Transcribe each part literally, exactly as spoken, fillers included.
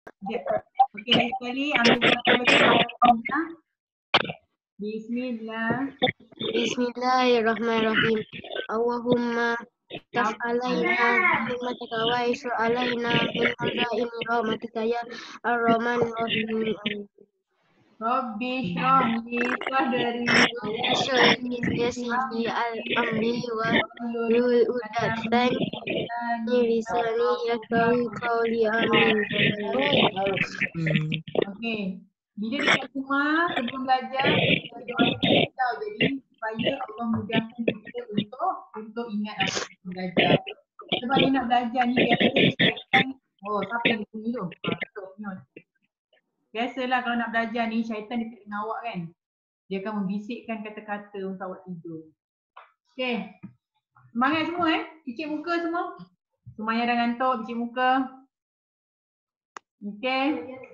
Okey, lagi sekali ambil gambar. Bismillah. Bismillahirrahmanirrahim. Allahumma taf alaina rahmataka wa isra alaina min khazaini rahmatika ya ar-rahman rahim. Rabbi shrah li sadri Syarhi yasiri al-amri wa lul udatan lisani yafqahu qawli amin. Okey. Bila dekat rumah sebelum belajar kita doa sikit tau. Jadi supaya Allah mudahkan kita untuk untuk ingat apa yang kita belajar. Sebab dia nak belajar ni biasa syaitan. Oh, siapa yang di sini tu? Ha, tu. Biasalah kalau nak belajar ni syaitan dekat dengan awak kan. Dia akan membisikkan kata-kata untuk awak tidur. Okey. Semangat semua eh. Cicik muka semua. Semuanya dah ngantuk, cicik muka. Okey.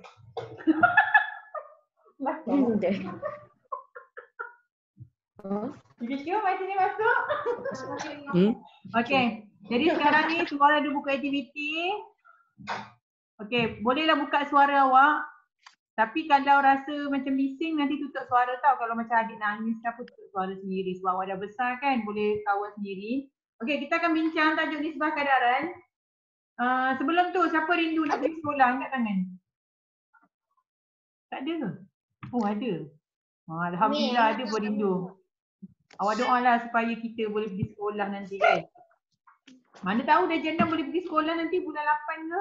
Cicik Syul, mari sini masuk. Hmm? Okey. Jadi sekarang ni semua ada buka aktiviti. Okey, bolehlah buka suara awak. Tapi kalau rasa macam bising nanti tutup suara tau. Kalau macam adik nangis ke apa tutup suara sendiri. Sebab awak dah besar kan, boleh kawal sendiri. Okey, kita akan bincang tajuk nisbah kadaran. Uh, sebelum tu, siapa rindu nak pergi sekolah? Angkat tangan. Tak ada ke? Oh ada. Oh, Alhamdulillah ada pun rindu. Awak doalah supaya kita boleh pergi sekolah nanti kan. Mana tahu dah janda boleh pergi sekolah nanti bulan lapan ke?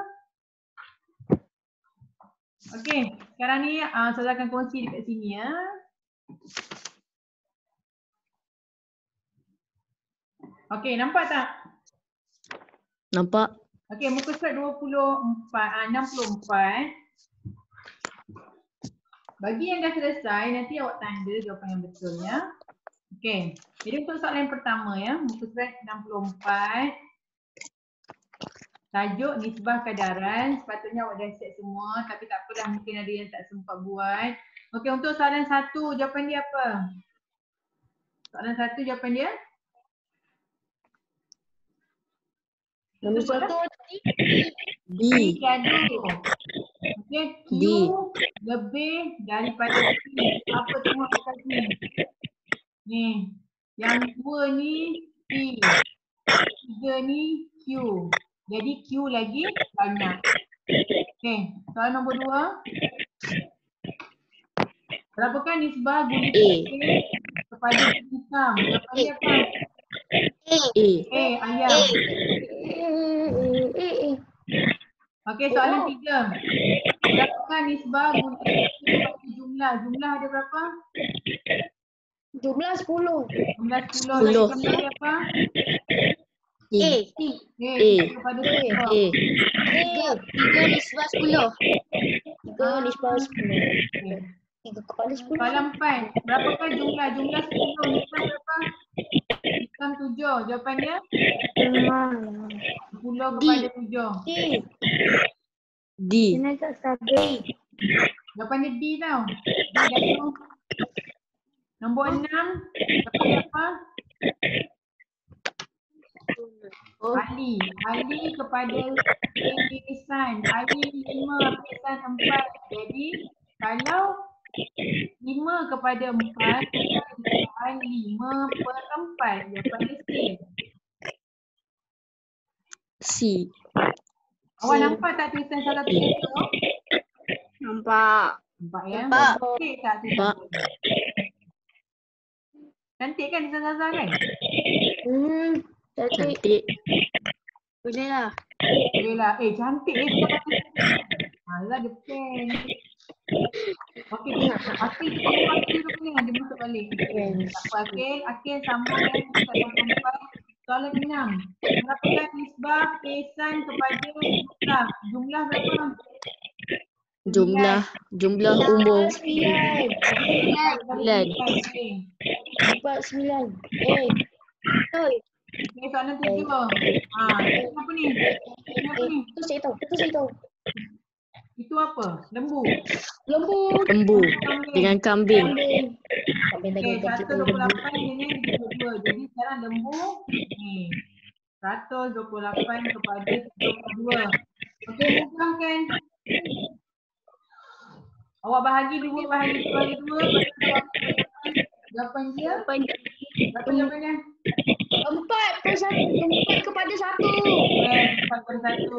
Okey, sekarang ni uh, saya akan kongsi dekat sini ya. Okey, nampak tak? Nampak? Okey, muka surat dua puluh empat, uh, enam puluh empat. Bagi yang dah selesai, nanti awak tanda jawapan yang betul ya. Okey, jadi untuk soalan yang pertama ya, muka surat enam puluh empat. Tajuk nisbah kadaran, sepatutnya awak dah set semua tapi tak apalah, mungkin ada yang tak sempat buat. Okey, untuk soalan satu, jawapan dia apa? Soalan satu jawapan dia? Nombor satu D. D gaduh. Okey, Q D. lebih daripada P. Apa tengok dekat sini? Ni, yang dua ni P, tiga ni Q. Jadi Q lagi banyak. Okey, soalan nombor dua. Berapakah nisbah gulita A kepada hitam? Jawapan dia apa? A. A, ayam. Okey, soalan tiga. Berapakah nisbah gulita A kepada jumlah? Jumlah ada berapa? Jumlah sepuluh. Jumlah sepuluh. Sepuluh. Jadi jumlah dia apa? A. A. A, A. kepada A. sepuluh. A. Tiga. Tiga nisbah sepuluh. Tiga Ah. nisbah sepuluh. Okey. Tiga kali sepuluh. Soalan empat. Berapakah jumlah? Jumlah sepuluh. Hitam berapa? Hitam tujuh. Jawapan dia? sepuluh kepada tujuh. D. D. Sini tak sabi. Jawapan dia D tau. D gaduh. Nombor enam. Jawapan dia apa? Ali. Ali kepada Ihsan. Ali lima, Ihsan empat. Jadi kalau lima kepada empat, kita lima per empat. Jawapan dia C. C. Awak nampak tak tulisan salah tulis tu? Nampak. Nampak ya? Nampak. Cantik tak tulisan Nampak. tu? Cantik kan tulisan Zaza kan? Hmm. Cantik. Cantik. Boleh lah. Boleh lah. Eh cantik eh. Kita pakai. Alah dia pen. Okey, Akil kita tengok Akil tu ni. Dia masuk balik. Tak apa Akil. Akil sambung ya. Kita tak sampai. Soalan enam. Berapakah nisbah Ihsan kepada jumlah? Jumlah berapa? Jumlah jumlah umur Sembilan. Sembilan. Okey. Empat sembilan. Eh. Betul. Okay, soalan tujuh. Ha, ini apa ni? Ini apa ni? Itu saya tahu. Itu saya tahu. Itu apa? Lembu. Lembu. lembu Kambing. dengan kambing. Kambing. Kambing Okey, dengan seratus dua puluh lapan dengan tiga puluh dua. Jadi sekarang lembu ni. seratus dua puluh lapan kepada tiga puluh dua. Okey, mudah kan? Awak bahagi dua, bahagi dua, bahagi dua. Lepas tu awak jawapan, jawapan dia. Berapa jawapan dia? Empat per satu. Empat kepada satu. Okay, empat per satu.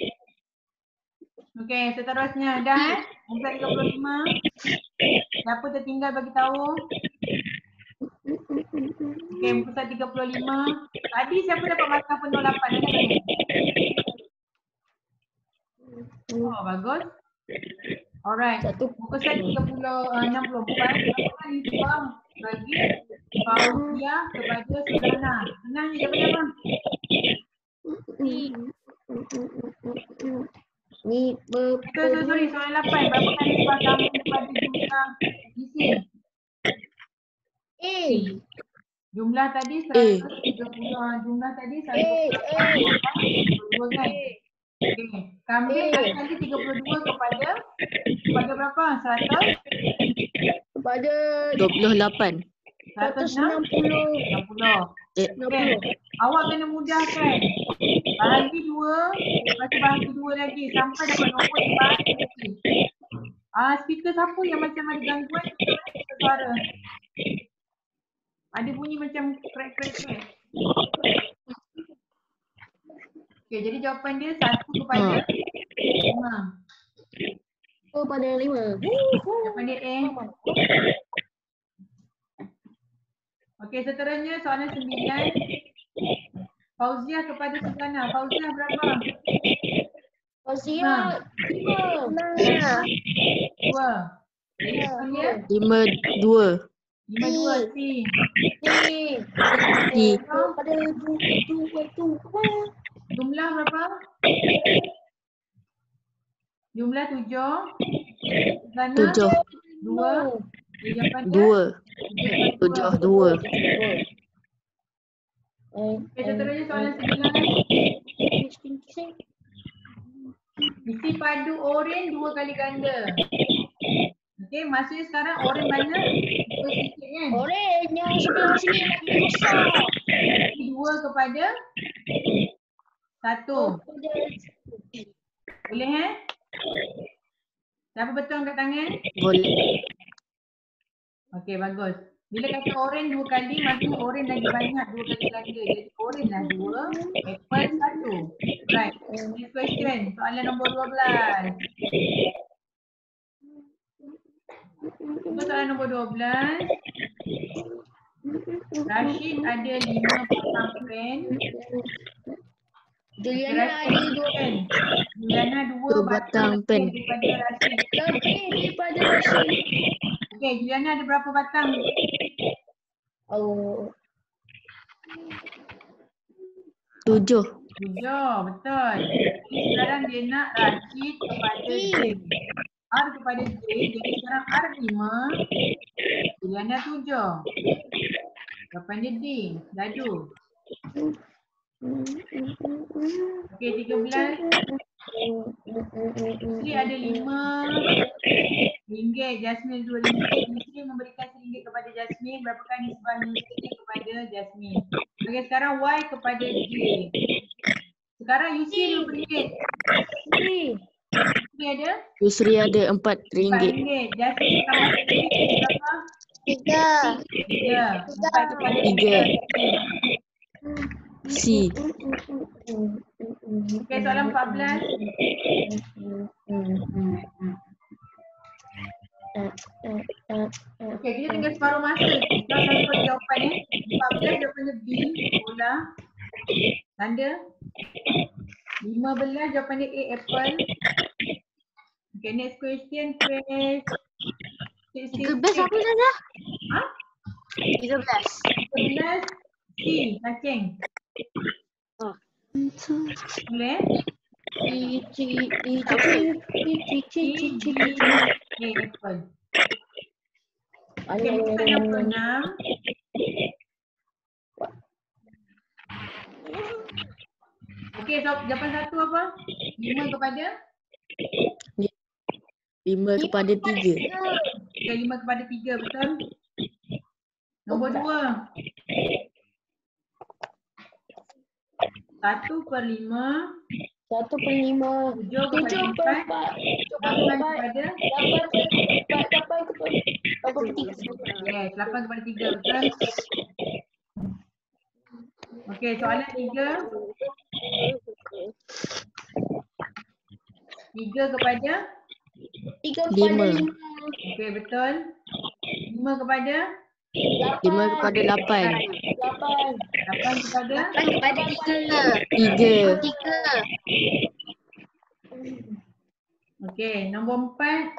Okey, seterusnya dah eh. Empat tiga puluh lima. Siapa tertinggal bagi tahu? Okey, empat tiga puluh lima. Tadi siapa dapat markah penuh lapan? Angkat tangan. Oh, bagus. Alright. Muka saya tiga puluh, enam puluh empat. Apa ni bang? Bagi Fauziah kepada Sulana. Senang je, jawapan apa? Ni ber Sorry, sorry, sorry, soalan lapan. Berapa kali lipat kamu kepada jumlah isim? A. Jumlah tadi seratus tiga puluh. Jumlah tadi seratus tiga puluh dua kan? Okey. Kambing kali tiga puluh dua kepada kepada berapa? seratus? Kepada dua puluh lapan. seratus seratus enam puluh. enam puluh. Eh, Okey. Awak kena mudahkan. Bahagi dua, lepas tu bahagi dua lagi sampai dapat nombor yang bahagi lagi. Ah, speaker siapa yang macam ada gangguan suara? Ada bunyi macam crack crack crack. Okey, jadi jawapan dia satu kepada lima. Oh, pada lima. Jawapan dia A. Okey, seterusnya soalan sembilan. Fauziah kepada Sulana. Fauziah berapa? Fauziah lima. Dua. Jadi jawapan dia lima dua. lima dua C. Ni. Di Pada dua tu. Jumlah berapa? Jumlah tujuh. Sulana tujuh. dua. Jadi jawapan dia Dua. tujuh Tujuh dua. dua. Okey, seterusnya soalan sembilan. Isi padu oren dua kali ganda. Okey, maksudnya sekarang oren banyak, dua sikit kan? Oren yang sebelah sini lagi besar. Jadi dua kepada satu. Boleh eh? Siapa betul angkat tangan? Boleh. Okey, bagus. Bila kata oren dua kali, maksudnya oren lagi banyak dua kali ganda. Jadi oren lah dua, apple satu. Right. Next question. Soalan nombor dua belas. Untuk soalan nombor dua belas. Rashid ada lima pasang pen. Juliana ada dua pen. Juliana dua Dua batang batang pen pen. daripada Rashid. Lebih daripada Rashid. Okey, Juliana ada berapa batang? Oh. Tujuh. Tujuh, betul. Jadi sekarang dia nak Rashid kepada J. R kepada J, jadi sekarang R lima, Juliana tujuh. Jawapan dia D, dadu. Okey, tiga belas. Isri ada lima ringgit, Jasmine dua ringgit. Isri memberikan seringgit kepada Jasmine. Berapakah nisbah Yusri kepada Jasmine? Okey, sekarang Y kepada J. Sekarang Yusri berapa ringgit? Yusri. Yusri ada? Yusri ada empat Empat ringgit. ringgit. Jasmine tambah ringgit berapa? Tiga. Tiga. Empat kepada Tiga. tiga. C. Okey, soalan empat belas. Okey, kita tinggal separuh masa. Kita selalu bagi jawapan eh. empat belas jawapannya B, bola. Tanda. lima belas jawapannya A, apple. Okay, next question. Press. Tiga belas apa saja? Ha? Tiga belas. tiga belas C, cacing. Oh. Boleh? Cici, cici, cici, cici, cici. A, apple. Okay, muka enam puluh enam. Okey, so, jawapan satu apa? Lima kepada? Lima kepada tiga. Okay, lima kepada tiga, betul? Nombor dua. Satu per lima. Satu per lima. Tujuh Tujuh kepada per empat. empat. Tujuh per Lapan empat. kepada? Lapan per lapan kepada tiga, betul? Okey, soalan tiga. Tiga kepada? Tiga Lima. kepada lima. Okey, betul. Lima kepada? Lima kepada lapan. Lapan. Lapan kepada? Lapan kepada tiga. Tiga. Tiga. Okey, nombor empat.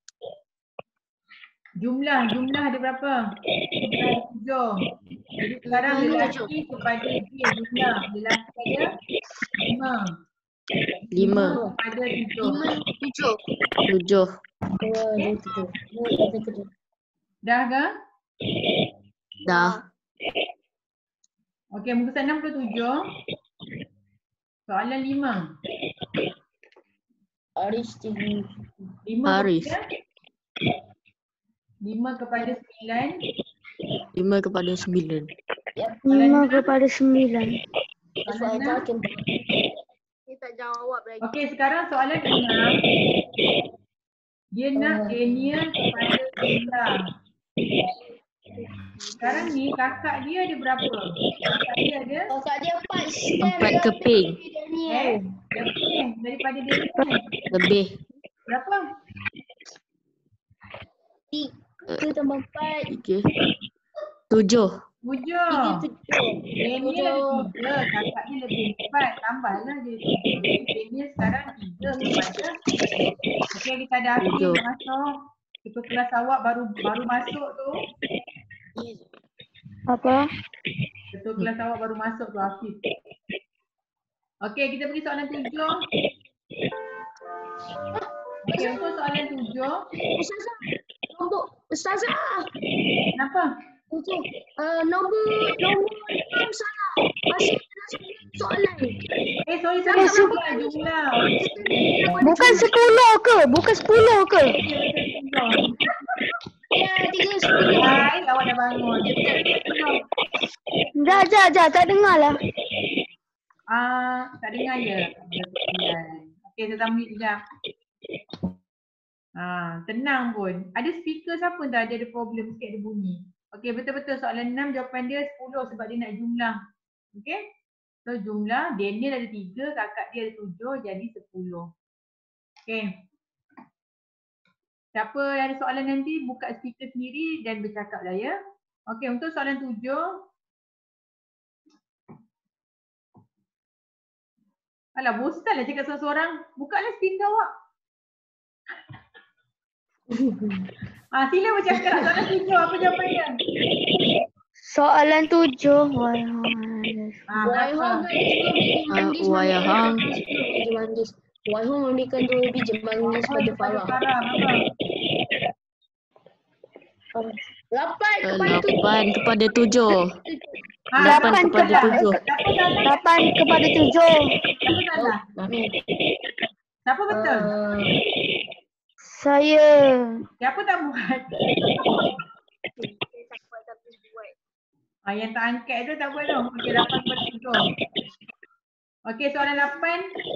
Jumlah, jumlah ada berapa? Jumlah ada tujuh. Jadi sekarang lelaki kepada dia jumlah. Lelaki ada lima. Lima. Kepada tujuh. Lima, tujuh. Tujuh. Dua, dua, tujuh. Dua, tiga, tujuh. Dah ke? Dah. Okey, muka enam puluh tujuh. Soalan lima. Aris tinggi. Lima Arif. kepada? Lima kepada sembilan. Lima kepada sembilan. Lima kepada sembilan. Soalan enam. Dia tak jawab lagi. Okey, sekarang soalan enam. Dia nak Daniel kepada Sheila. Sekarang ni kakak dia ada berapa? Kakak dia ada? Kakak dia empat. Empat keping. Eh, lebih daripada Daniel. Lebih. Berapa? Tiga tambah empat. Tiga. Tujuh. Tujuh. Tiga, tujuh. Daniel ada tiga, kakak dia lebih empat. Tambahlah dia tujuh. Jadi Daniel sekarang tiga kepada. Okey, kita ada Hafiz Tujuh. masuk. Ketua kelas awak baru baru masuk tu. Apa? Ketua kelas awak baru masuk tu Hafiz. Okey, kita pergi soalan tujuh. Okey, untuk soalan tujuh. Ustazah. Nombor. Ustazah. Kenapa? Tujuh. Uh, nombor. Nombor enam salah. Masih ada soalan. Eh, sorry, sorry. Jumlah, jumlah. Bukan sepuluh ke? Bukan sepuluh ke? Ya, tiga sepuluh. Hai, awak dah bangun. Dah, dah, dah. Tak dengar lah. Ah, tak dengar ya? Okey, saya tambah sekejap. Ah, tenang pun. Ada speaker siapa dah ada, ada problem sikit ada bunyi. Okey, betul-betul soalan enam jawapan dia sepuluh sebab dia nak jumlah. Okey? So jumlah, Daniel ada tiga, kakak dia ada tujuh, jadi sepuluh. Okey. Siapa yang ada soalan nanti, buka speaker sendiri dan bercakaplah ya. Okey, untuk soalan tujuh. Alah, bosan lah cakap seorang-seorang. Bukalah speaker awak. Ah, sila bercakap. Soalan tujuh, apa jawapan dia? Soalan tujuh. Ah, berapa? Wayahang. Wahyu memberikan dua biji manggis pada Farah. Farah, berapa? Lapan Eh, kepada tujuh. Lapan kepada tujuh. Ah, Lapan siapa kepada salah? tujuh. Siapa salah? Lapan kepada tujuh. Siapa salah? Siapa betul? Uh, saya. Siapa tak buat? Ah, yang tak angkat tu tak buat tu. Okey, lapan kepada tujuh. Okey, soalan lapan.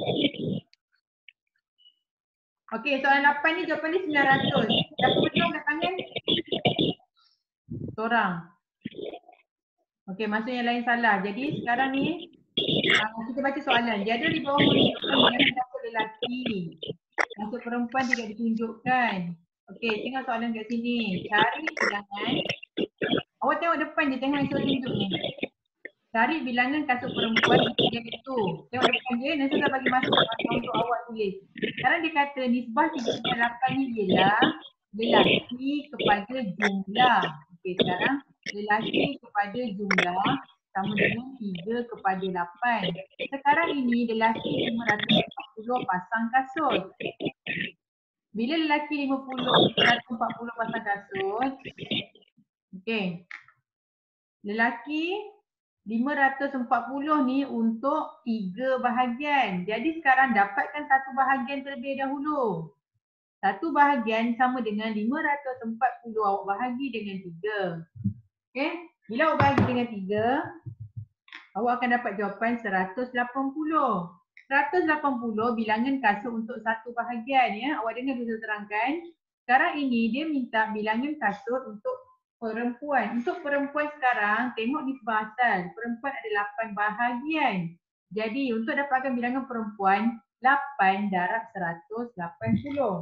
Okey, soalan lapan ni jawapan ni sembilan ratus. Siapa betul angkat tangan? Seorang. Okey, maksud yang lain salah. Jadi sekarang ni uh, kita baca soalan. Dia ada di bawah menunjukkan bilangan kasut lelaki. Kasut perempuan tidak ditunjukkan. Okey, tengok soalan kat sini. Cari bilangan. Awak tengok depan je, tengok yang saya tunjuk ni. Cari bilangan kasut perempuan di bahagian itu. Tengok depan je, nanti saya bagi masuk untuk awak tulis. Sekarang dia kata nisbah tiga puluh lapan ni ialah lelaki kepada jumlah. Okey, sekarang lelaki kepada jumlah sama dengan tiga kepada lapan. Sekarang ini lelaki lima ratus empat puluh pasang kasut. Bila lelaki lima ratus empat puluh pasang kasut, okey. Lelaki lima ratus empat puluh ni untuk tiga bahagian. Jadi sekarang dapatkan satu bahagian terlebih dahulu. Satu bahagian sama dengan lima ratus empat puluh, awak bahagi dengan tiga. Okey, bila awak bahagi dengan tiga, awak akan dapat jawapan seratus lapan puluh. seratus lapan puluh bilangan kasut untuk satu bahagian ya. Awak dengar dulu terangkan. Sekarang ini dia minta bilangan kasut untuk perempuan. Untuk perempuan sekarang, tengok nisbah asal. Perempuan ada lapan bahagian. Jadi untuk dapatkan bilangan perempuan, lapan darab seratus lapan puluh.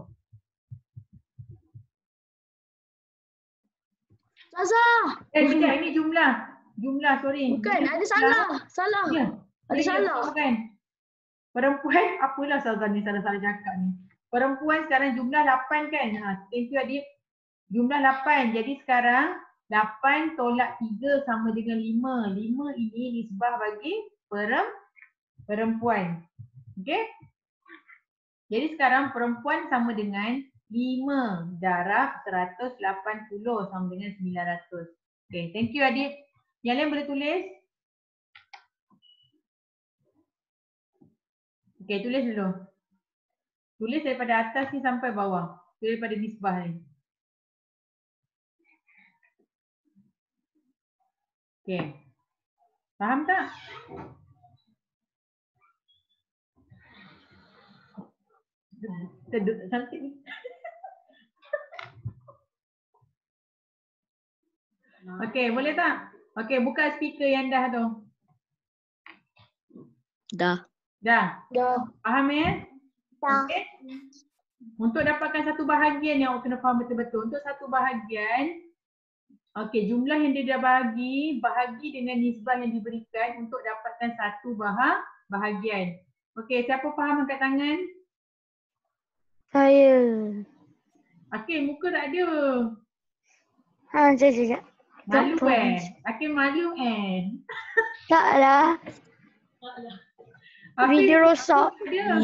Ustazah. Eh, sekejap, ini jumlah. Jumlah, sorry. Bukan, Ini ada jumlah. salah. Salah. Ya. Ada Ya, salah. ya, kan? Perempuan, apalah Ustazah ni salah-salah cakap ni. Perempuan sekarang jumlah lapan kan? Ha, thank you Adib. Jumlah lapan. Jadi sekarang lapan tolak tiga sama dengan lima. lima ini nisbah bagi perem, perempuan. Okey? Jadi sekarang perempuan sama dengan lima darab seratus lapan puluh sama dengan sembilan ratus. Okey, thank you Adib. Yang lain boleh tulis? Okey, tulis dulu. Tulis daripada atas ni sampai bawah. Tulis daripada nisbah ni. Okey. Faham tak? Sedut cantik ni. Okey, boleh tak? Okey, buka speaker yang dah tu. Dah. Dah. Dah. Faham ya? Dah. Okey. Untuk dapatkan satu bahagian yang awak kena faham betul-betul. Untuk satu bahagian, okey, jumlah yang dia dah bahagi, bahagi dengan nisbah yang diberikan untuk dapatkan satu bah bahagian. Okey, siapa faham angkat tangan? Saya. Okey, muka tak ada. Ha, saya sekejap. Malu Tak eh? Okey, malu eh? Taklah. Hafiz, Video rosak. dia.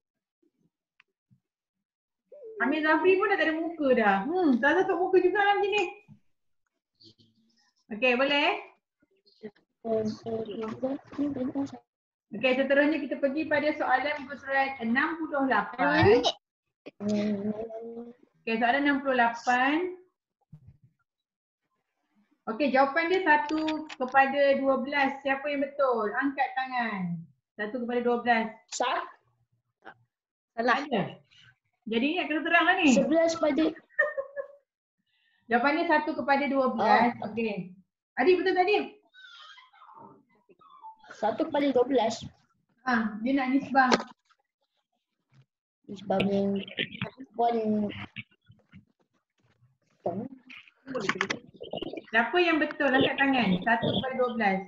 Amir Zafri pun dah tak ada muka dah. Hmm, tak ada muka juga dalam sini. Okey, boleh? Okey, seterusnya kita pergi pada soalan muka surat enam puluh lapan. Okey, soalan enam puluh lapan. Okey, jawapan dia satu kepada dua belas. Siapa yang betul? Angkat tangan. satu kepada dua belas. Sat. Salah ada. Jadi ingat kena terang lah ni. Sebelas pada. Jawapannya satu kepada dua belas. Oh. Okey. Adik betul tak Adik? Satu kepada dua belas. Ha, dia nak nisbah. Nisbahnya pun. Siapa yang betul? Angkat tangan. satu kepada dua belas.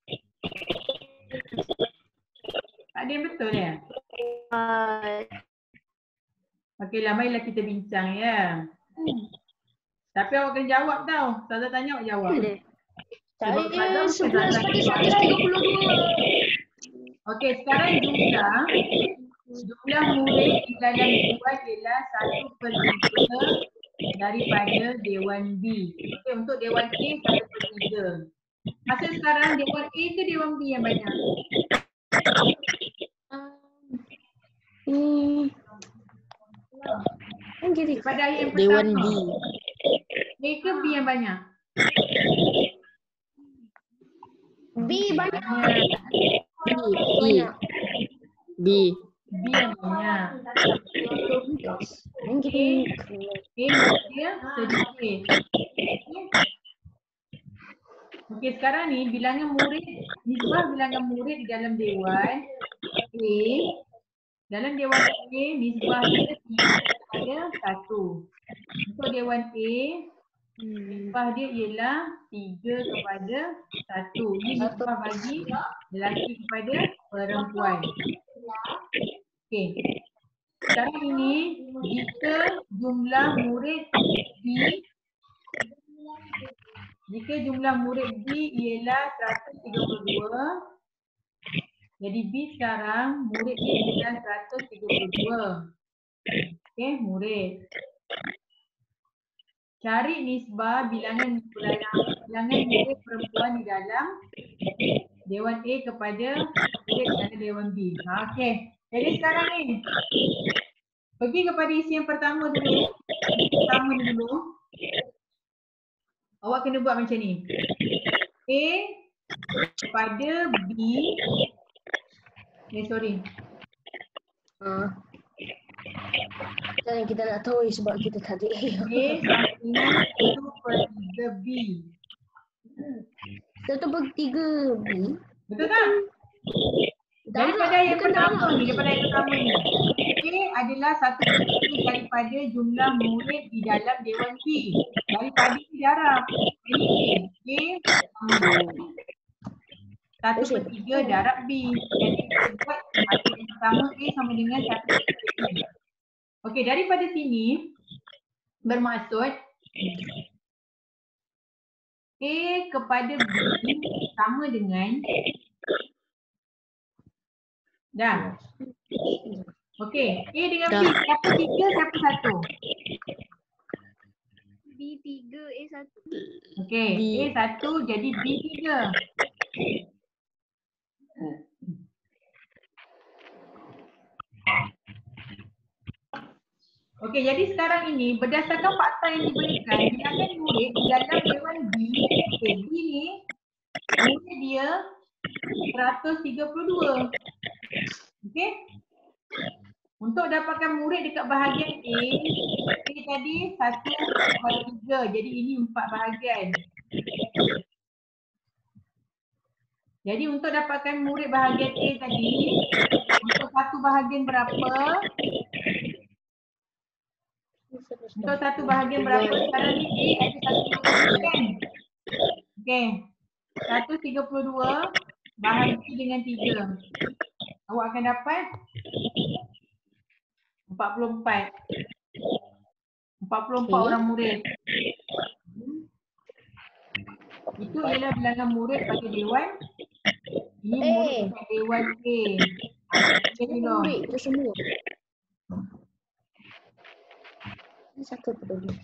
Tak ada yang betul ya? Uh, Okeylah, marilah kita bincang ya. Hmm. Tapi awak kena jawab tau. Ustazah tanya awak jawab. boleh. Sebab Saya Ustazah sebelas bukan pada Ustazah. seratus tiga puluh dua. Okey, sekarang jumlah jumlah murid di dalam dewan ialah satu per tiga daripada dewan B. Okey, untuk dewan A satu per tiga. Masa sekarang dewan A ke dewan B yang banyak? Hmm. Jadi Pada ayat yang Dewan pertama. B. A ke B yang banyak? B banyak. B. B. B. B yang banyak. Yang kita A dia sedikit. Okey, sekarang ni bilangan murid, nisbah bilangan murid di dalam dewan A. Dalam dewan A, nisbah dia tiga kepada satu. Untuk dewan A, nisbah dia ialah tiga kepada satu. Ini nisbah bagi lelaki kepada perempuan. Okey. Sekarang ini, jika jumlah murid B, jika jumlah murid B ialah seratus tiga puluh dua, jadi B sekarang murid dia ialah seratus tiga puluh dua. Okey, murid. Cari nisbah bilangan bilangan murid perempuan di dalam dewan A kepada murid dalam dewan B. Ha, okey. Jadi sekarang ni pergi kepada isi yang pertama dulu. Isi pertama dulu. Awak kena buat macam ni. A kepada B. Eh sorry. uh. Dan kita nak tahu sebab kita tak ada A. A sama dengan satu per tiga B. Satu per tiga B. Betul tak? Daripada yang pertama ni, daripada yang pertama ni. A adalah satu per tiga daripada jumlah murid di dalam Dewan B. Daripada ni darab. Ini A. A satu per tiga darab B. Jadi kita buat hasil yang pertama A sama dengan satu per tiga B. Okey, daripada sini bermaksud A kepada B sama dengan dah. Okey, A dengan B siapa tiga, siapa satu? B tiga, A satu. Okey, A satu jadi B tiga. Okey, jadi sekarang ini berdasarkan fakta yang diberikan, bilangan murid di dalam Dewan B, okay, B ni murid dia seratus tiga puluh dua. Okey. Untuk dapatkan murid dekat bahagian A, A tadi satu per tiga, jadi ini empat bahagian. Jadi untuk dapatkan murid bahagian A tadi, untuk satu bahagian berapa? Untuk satu bahagian berapa? Sekarang ni A ada satu tiga puluh dua kan? Okey. seratus tiga puluh dua bahagi dengan tiga. Awak akan dapat empat puluh empat. empat puluh empat okay. Orang murid. Itu ialah bilangan murid pada Dewan. Ini hey. Murid pada Dewan A. Ini murid itu semua. Satu per dua.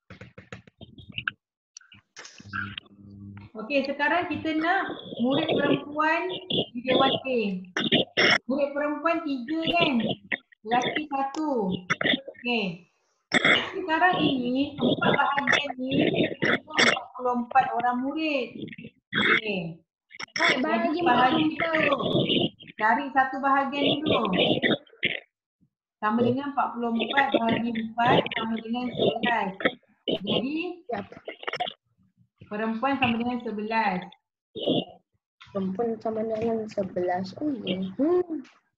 Okey, sekarang kita nak murid perempuan di Dewan A. Murid perempuan tiga kan? Lelaki satu. Okey. Sekarang ini empat bahagian ni empat puluh empat orang murid. Okey. Bagi bahagian tu. Cari satu bahagian dulu. Sama dengan empat puluh empat bahagi empat sama dengan sebelas. Jadi perempuan sama dengan sebelas. Perempuan sama dengan sebelas. Oh ya. Hmm.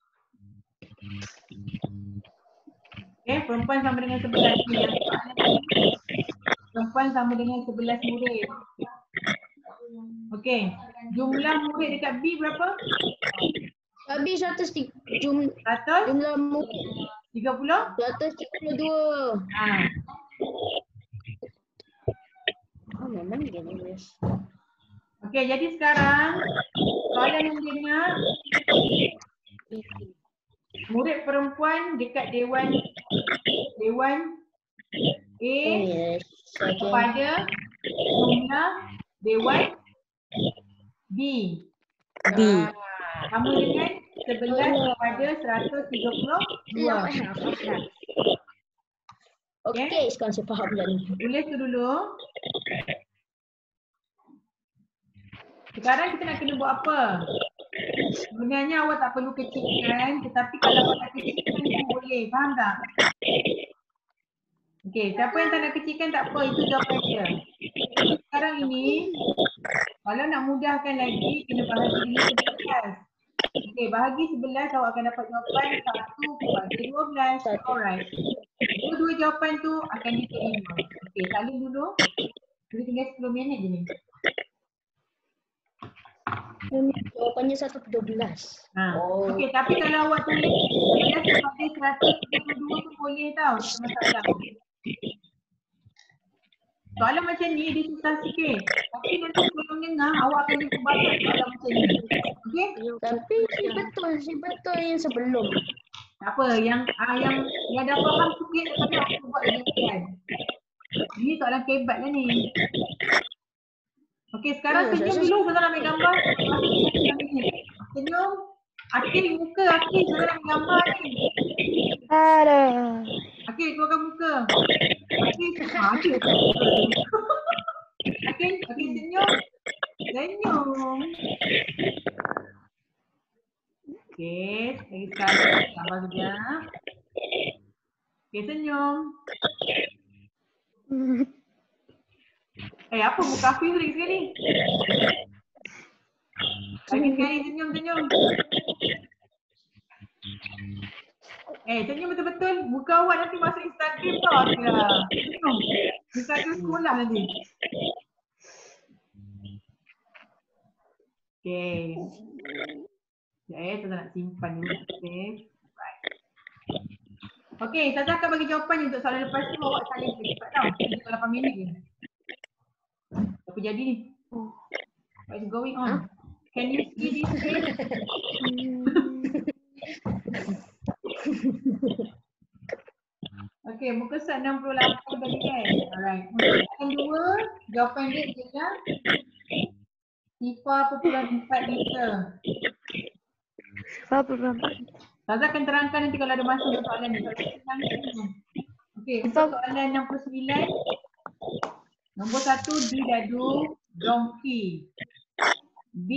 Okay, perempuan sama dengan sebelas. Perempuan sama dengan sebelas murid. Okey, jumlah murid dekat B berapa? B seratus tiga jum, jumlah murid tiga puluh? seratus tiga puluh dua. Ha. Oh, memang gini guys. Okey, jadi sekarang soalan yang dengar murid perempuan dekat Dewan Dewan A yes. Kepada jumlah Dewan B. B. Uh, sama dengan sebelas kepada seratus tiga puluh dua. Okey, okay, sekarang saya faham dah ni. Tulis tu dulu. Sekarang kita nak kena buat apa? Sebenarnya awak tak perlu kecilkan, tetapi kalau awak nak kecilkan pun boleh. Faham tak? Okey, siapa yang tak nak kecilkan tak apa, itu jawapan dia. Sekarang ini, kalau nak mudahkan lagi, kena bahagi dengan sebelas. Okey, bahagi sebelas awak akan dapat jawapan satu bahagi dua belas. Alright. Dua-dua jawapan tu akan diterima. Okey, salin dulu. Jadi tinggal sepuluh minit je ni. Jawapannya satu per dua belas. Ha. Oh. Okey, tapi kalau awak tulis sebelas sebagai seratus tiga puluh dua tu boleh tau. Masalah. Soalan macam ni dia susah sikit. Tapi nanti kalau dengar awak akan jumpa banyak soalan macam ni. Okey? Tapi si betul, si betul yang sebelum. Tak apa, yang ah, yang yang dah faham sikit tapi aku buat lagi kan. Ini soalan kebat lah ni. Okey, sekarang senyum dulu saya nak ambil gambar. Senyum. Akil muka, Akil saya nak ambil gambar ni. Ada. Akil keluarkan muka. Akil, ha, Akil keluarkan muka. Akil, Akil senyum. Senyum. Okey, lagi sekali gambar sekejap. Okay, senyum. Eh, apa muka Hafiz lagi sekali? Lagi sekali senyum, senyum. Eh, senyum betul-betul. Muka awak nanti masuk Instagram tau, Afia. Senyum. Instagram sekolah nanti. Okay. Sekejap eh, saya nak simpan dulu. Okay. Right. Okay, saya akan bagi jawapan untuk soalan lepas tu. Awak saling cepat tau. Kita lapan minit je. Apa jadi ni? What is going on? Can you see this page? Okay, muka surat enam puluh lapan tadi kan? Alright. Untuk soalan dua, jawapan dia ialah Sifar perpuluhan empat liter. Sifar perpuluhan empat. Saza akan terangkan nanti kalau ada masa untuk soalan ni. Okey, untuk soalan enam puluh sembilan. Nombor satu, D dadu, donkey. B,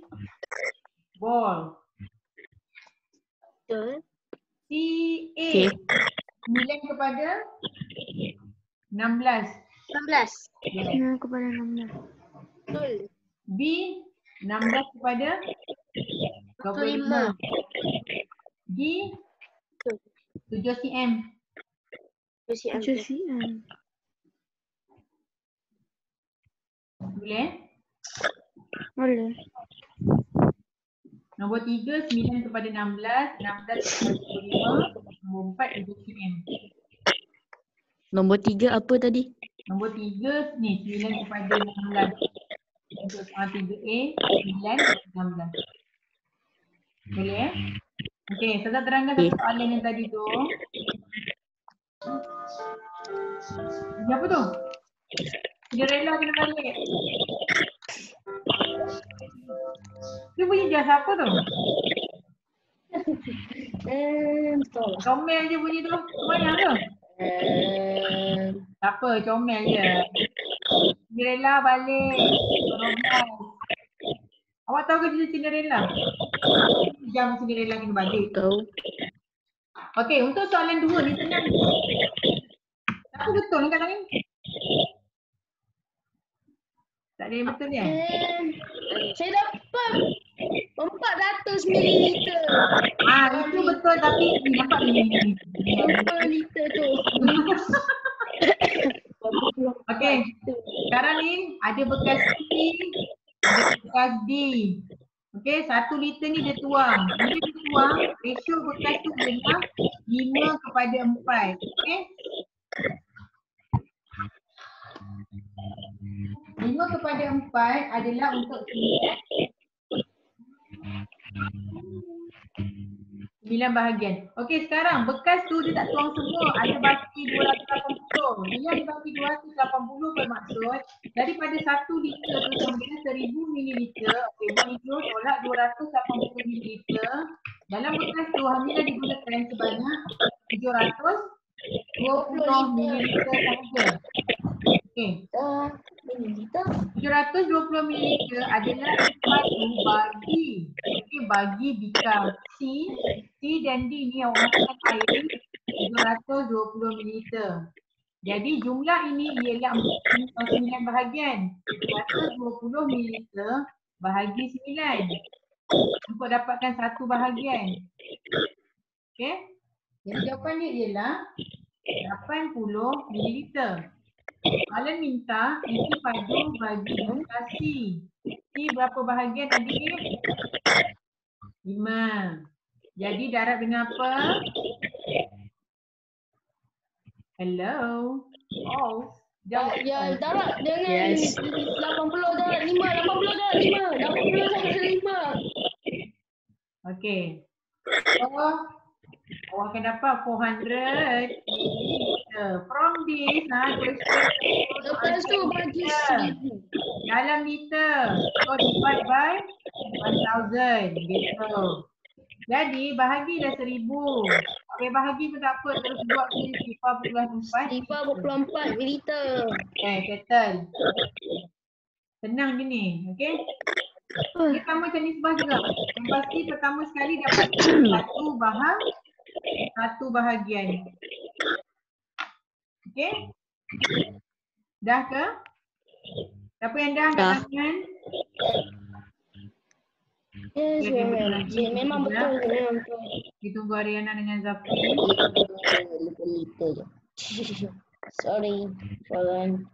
ball. Betul. C, A. Okay. sembilan kepada enam belas. enam belas. Yeah. sembilan kepada enam belas. Betul. B, enam belas kepada dua puluh lima. D, tujuh cm. tujuh cm. Boleh? Boleh. Nombor tiga, sembilan kepada enam belas. enam belas kepada dua puluh lima. Nombor empat, tujuh cm. Nombor tiga apa tadi? Nombor tiga ni sembilan kepada enam belas. Untuk soalan tiga A, sembilan kepada enam belas. Boleh eh? Okey, saya terangkan satu soalan yang tadi tu. Siapa tu? Cinderella kena balik. Dia bunyi jas apa tu? Eh, betul. Comel je bunyi tu. Semuanya ke? Eh, Tak apa, comel je. Cinderella balik. Robles. Awak tahu ke cerita Cinderella? Jam Cinderella kena balik. Tahu. Okey, untuk soalan dua ni senang. Apa betul ni kat ni? Tak ada yang betul ni eh? eh, saya dapat empat ratus mililiter. Ah, itu betul tapi ni nampak ni. Berapa liter tu? Okey. Sekarang ni ada bekas C, ada bekas D. Okey, satu liter ni dia tuang. Bila dia tuang, ratio bekas tu adalah lima kepada empat. Okey. lima kepada empat adalah untuk sembilan. sembilan bahagian. Okey, sekarang bekas tu dia tak tuang semua. Ada baki dua ratus lapan puluh. Bila dia baki dua ratus lapan puluh bermaksud daripada satu liter tu sama dengan seribu mililiter. Okey, buat hijau tolak dua ratus lapan puluh mililiter. Dalam bekas tu Hamidah digunakan sebanyak tujuh ratus dua puluh mililiter sahaja. Okey. Uh, mililiter. tujuh ratus dua puluh mililiter adalah satu bagi. Okey, bagi bikar C. C dan D ni awak masukkan air tujuh ratus dua puluh mililiter. Jadi jumlah ini ialah sembilan bahagian. tujuh ratus dua puluh mililiter bahagi sembilan. Untuk dapatkan satu bahagian. Okey. Jadi jawapan dia ialah lapan puluh mililiter. Soalan minta isi padu bagi bikar C. C berapa bahagian tadi ni? lima. Jadi darab dengan apa? Hello? Oh. Jawab. Ya, darab dengan Yes. lapan puluh darab lima, lapan puluh darab lima, lapan puluh darab lima. Okey. So, awak akan dapat four hundred mililiter. From this, ha, question. Lepas tu bagi seribu. Dalam liter. So divide by one thousand. Gitu. Jadi bahagi dah seribu. Okey, bahagi pun tak apa. Terus buat ni sifar perpuluhan empat. Lima berpuluh empat mililiter. Okay, settle. Senang je ni. Okey. Dia sama macam nisbah juga. Yang pasti pertama sekali dapat satu bahag satu bahagian. Okey? Dah ke? Siapa yang dah angkat Dah. tangan? Yes, Okey, ada betul lagi. Cik, memang Kita betul, memang betul. Kita tunggu Ariana dengan Zafi. Lupa-lupa je. Sorry, Roland.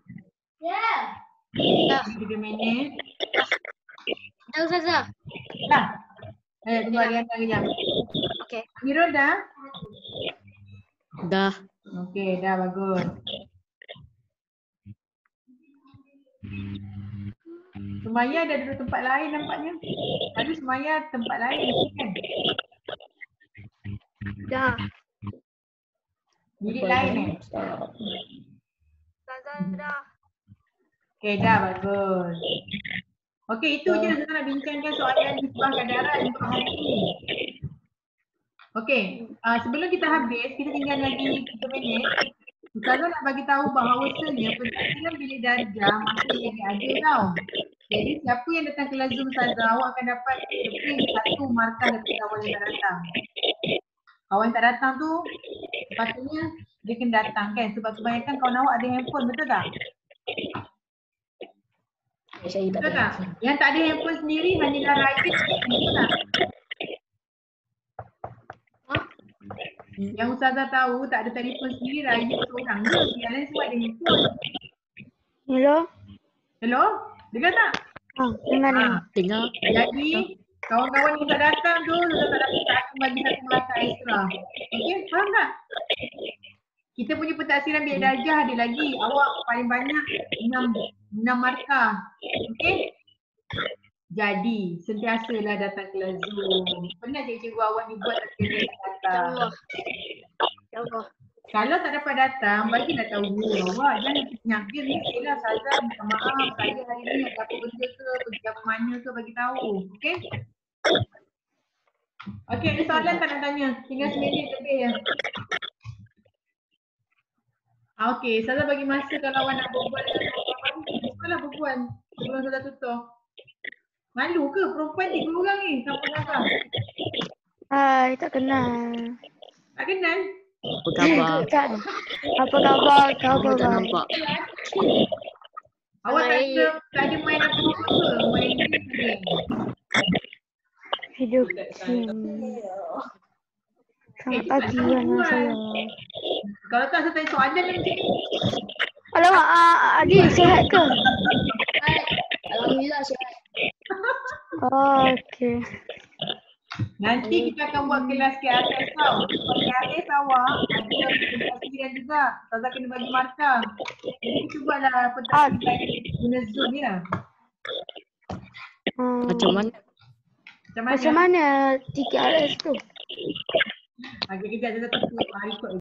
Dah. tiga minit. Dah Ustazah. Dah. Eh, tunggu Ariana kejap. Okey. Mirul dah? Dah. Okey, dah bagus. Sumaya ada duduk tempat lain nampaknya. Tadi Sumaya tempat lain kan? Dah. Bilik lain eh? Ustazah dah. Okey, dah bagus. Okey, itu je saya nak bincangkan soalan di sebuah kadaran untuk hari ini. Okey, uh, sebelum kita habis, kita tinggal lagi tiga minit. Ustazah nak bagi tahu bahawasanya pentaksiran bilik darjah masih lagi ada tau. Jadi siapa yang datang kelas Zoom Ustazah, awak akan dapat lebih satu markah daripada kawan yang tak datang. Kawan yang tak datang tu sepatutnya dia kena datang kan, sebab kebanyakan kawan awak ada handphone, betul tak? Saya tak Betul ada. tak? Yang tak ada handphone sendiri hanyalah Raya, betul tak? Yang Ustazah tahu tak ada telefon sendiri Raya seorang je, yang lain semua ada handphone. Hello? Hello? Dengar tak? Ah, dengar ni. Ha. Dengar. Jadi kawan-kawan yang tak datang tu Ustazah tak dapat tak akan bagi satu markah ekstra. Okey, faham tak? Kita punya pentaksiran bilik darjah ada lagi. Awak paling banyak enam markah. Okey? Jadi, sentiasalah datang kelas Zoom. Pernah cikgu awak ni buat tapi dia tak datang. InsyaAllah. InsyaAllah. Kalau tak dapat datang, bagilah tahu guru awak. Jangan senyap je ni. Yelah, Ustazah minta maaf. Saya hari ni ada apa benda ke, pergi apa mana ke, bagi tahu. Okey? Okey, ada soalan tak nak tanya? Tinggal seminit lebih ya. Ah, okey, Ustazah bagi masa kalau awak nak berbual dengan kawan-kawan. Cubalah berbual sebelum Ustazah tutup. Malu ke perempuan tiga orang ni? Siapa Ustazah? Hai, tak kenal. Tak kenal? Apa khabar? Tak. Apa khabar? Kau Lama tak apa? nampak. Awak tak Baik. ada, tak ada main apa-apa ke? Main ni ni. Hidup sini. Selamat pagi anak saya. Kalau tak saya tanya soalan lah macam ni. Alamak, uh, adik sihat ke? Alhamdulillah sihat. Oh, okey. Nanti kita akan buat kelas K R S tau. K R S awak ada pentaksiran juga. Ustazah kena bagi markah. Jadi kita buatlah pentaksiran guna Zoom ni lah. Hmm. Macam mana? Macam mana? Macam mana T K R S tu? Okey, kejap saya tunggu. Ah, ikut